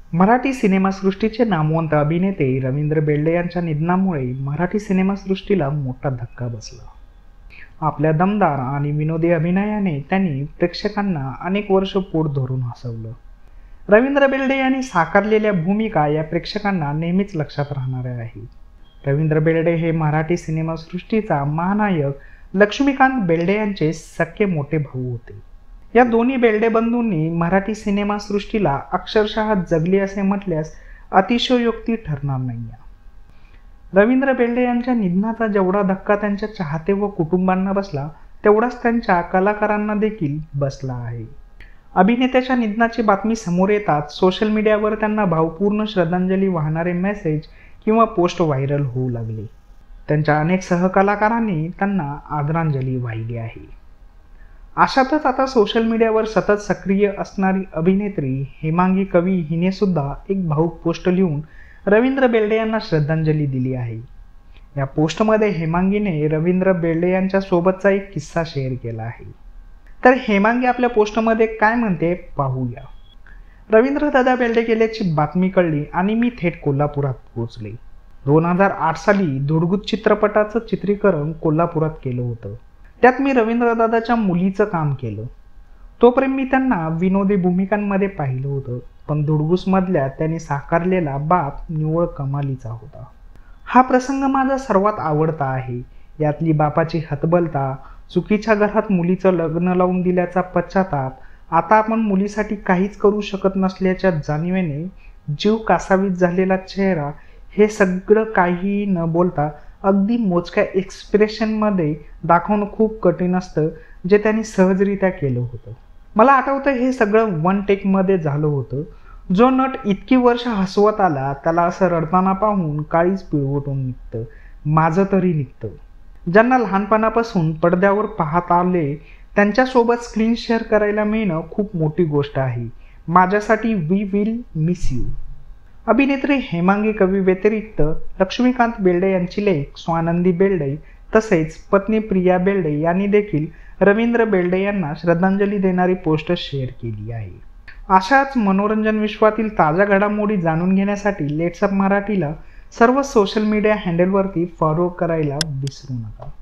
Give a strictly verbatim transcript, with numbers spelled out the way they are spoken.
मराठी सिनेमासृष्टीचे नामवंत अभिनेते रवींद्र बेल्डे यांच्या निधनामुळे मराठी सिनेमासृष्टीला मोठा धक्का बसला. आपल्या दमदार आणि विनोदी अभिनयाने त्यांनी प्रेक्षकांना अनेक वर्ष पोट धरून हसवलं. रवींद्र बेल्डे यांनी साकारलेल्या भूमिका या प्रेक्षकांना नेहमीच लक्षात राहणाऱ्या आहेत. रवींद्र बेल्डे हे मराठी सिनेमासृष्टीचा महानायक लक्ष्मीकांत बेल्डे यांचे सख्खे मोठे भाऊ होते. या दोन्ही बेल्डे बंधूंनी मराठी सिनेमासृष्टीला अक्षरशः जगली असे म्हटल्यास अतिशयोक्ती ठरणार नाही. रवींद्र बेल्डे यांच्या निधनाचा जेवढा धक्का त्यांच्या चाहते व कुटुंबांना बसला, तेवढाच त्यांच्या कलाकारांना देखील बसला आहे. अभिनेत्याच्या निधनाची बातमी समोर येतात सोशल मीडियावर त्यांना भावपूर्ण श्रद्धांजली वाहणारे मेसेज किंवा पोस्ट व्हायरल होऊ लागले. त्यांच्या अनेक सहकलाकारांनी त्यांना आदरांजली वाहिली आहे. अशातच आता सोशल मीडियावर सतत सक्रिय असणारी अभिनेत्री हेमांगी कवी हिने सुद्धा एक भावूक पोस्ट लिहून रवींद्र बेल्डे यांना श्रद्धांजली दिली आहे. या पोस्टमध्ये हेमांगीने रवींद्र बेल्डे यांच्या सोबतचा एक किस्सा शेअर केला आहे. तर हेमांगी आपल्या पोस्टमध्ये काय म्हणते पाहूया. रवींद्र दादा बेल्डे गेल्याची बातमी कळली आणि मी थेट कोल्हापुरात पोहोचले. दोन हजार आठ साली धुडगूस चित्रपटाचं चित्रीकरण कोल्हापुरात केलं होतं. त्यात मी रवींद्र दादाच्या मुलीचं काम केलं. तोपर्यंत मी त्यांना विनोदी भूमिकांमध्ये पाहिलं होतं, पण धुडगूसमधल्या त्यांनी साकारलेला बाप निव्वळ कमालीचा होता. हा प्रसंग माझा सर्वात आवडता आहे. यातली बापाची हतबलता, चुकीच्या घरात मुलीचं लग्न लावून दिल्याचा पश्चाताप, आता आपण मुलीसाठी काहीच करू शकत नसल्याच्या जाणीवेने जीव कासावीस झालेला चेहरा, हे सगळं काहीही न बोलता अगदी मोजक्या एक्सप्रेशनमध्ये दाखवणं खूप कठीण असतं, जे त्यांनी सहजरित्या केलं होतं. मला आठवतं हे सगळं वन टेकमध्ये झालं होतं. जो नट इतकी वर्ष हसवत आला त्याला असं रडताना पाहून काळीच पिळवटून निघतं, माझं तरी निघतं. ज्यांना लहानपणापासून पडद्यावर पाहत आले त्यांच्यासोबत स्क्रीन शेअर करायला मिळणं खूप मोठी गोष्ट आहे. माझ्यासाठी वी विल मिस यू. अभिनेत्री हेमांगी कवी व्यतिरिक्त लक्ष्मीकांत बेल्डे यांची लेक स्वानंदी बेल्डे तसेच पत्नी प्रिया बेल्डे यांनी देखील रवींद्र बेल्डे यांना श्रद्धांजली देणारी पोस्ट शेअर केली आहे. अशाच मनोरंजन विश्वातील ताज्या घडामोडी जाणून घेण्यासाठी लेट्स अप मराठीला सर्व सोशल मीडिया हँडलवरती फॉलो करायला विसरू नका.